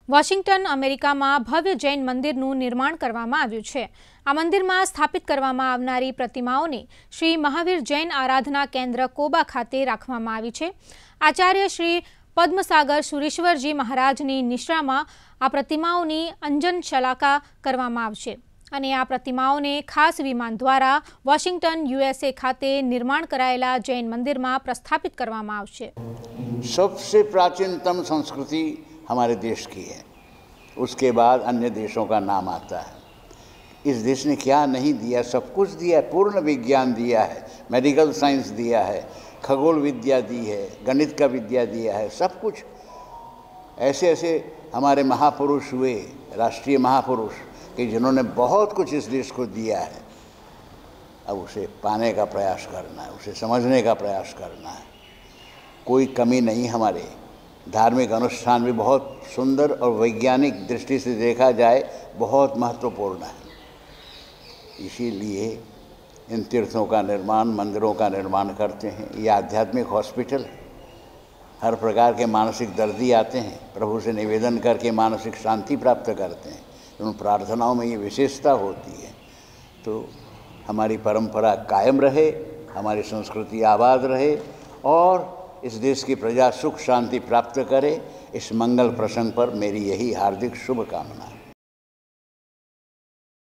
Washington અમેરિકામાં ભવ્ય જૈન મંદિરનું નિર્માણ કરવામાં આવ્યું છે। આ મંદિરમાં સ્થાપિત કરવામાં આવનારી પ્રતિમાઓને શ્રી મહાવીર જૈન આરાધના કેન્દ્ર કોબા ખાતે રાખવામાં આવી છે। આચાર્ય શ્રી પદ્મસાગર સુરેશ્વરજી મહારાજની નિશ્રામાં આ પ્રતિમાઓની અંજન શલાકા કરવામાં આવશે અને આ પ્રતિમાઓને ખાસ વિમાન દ્વારા વોશિંગ્ટન USA ખાતે निर्माण कराયેલા जैन मंदिर में प्रस्थापित કરવામાં આવશે। सबसे प्राचीनतम संस्कृति हमारे देश की है, उसके बाद अन्य देशों का नाम आता है। इस देश ने क्या नहीं दिया, सब कुछ दिया है। पूर्ण विज्ञान दिया है, मेडिकल साइंस दिया है, खगोल विद्या दी है, गणित का विद्या दिया है, सब कुछ। ऐसे ऐसे हमारे महापुरुष हुए, राष्ट्रीय महापुरुष, कि जिन्होंने बहुत कुछ इस देश को दिया है। अब उसे पाने का प्रयास करना है, उसे समझने का प्रयास करना है। कोई कमी नहीं। हमारे धार्मिक अनुष्ठान भी बहुत सुंदर और वैज्ञानिक दृष्टि से देखा जाए बहुत महत्वपूर्ण है। इसीलिए इन तीर्थों का निर्माण, मंदिरों का निर्माण करते हैं। ये आध्यात्मिक हॉस्पिटल है। हर प्रकार के मानसिक दर्दी आते हैं, प्रभु से निवेदन करके मानसिक शांति प्राप्त करते हैं। उन प्रार्थनाओं में ये विशेषता होती है। तो हमारी परंपरा कायम रहे, हमारी संस्कृति आबाद रहे और इस देश की प्रजा सुख शांति प्राप्त करे। इस मंगल प्रसंग पर मेरी यही हार्दिक शुभकामना है।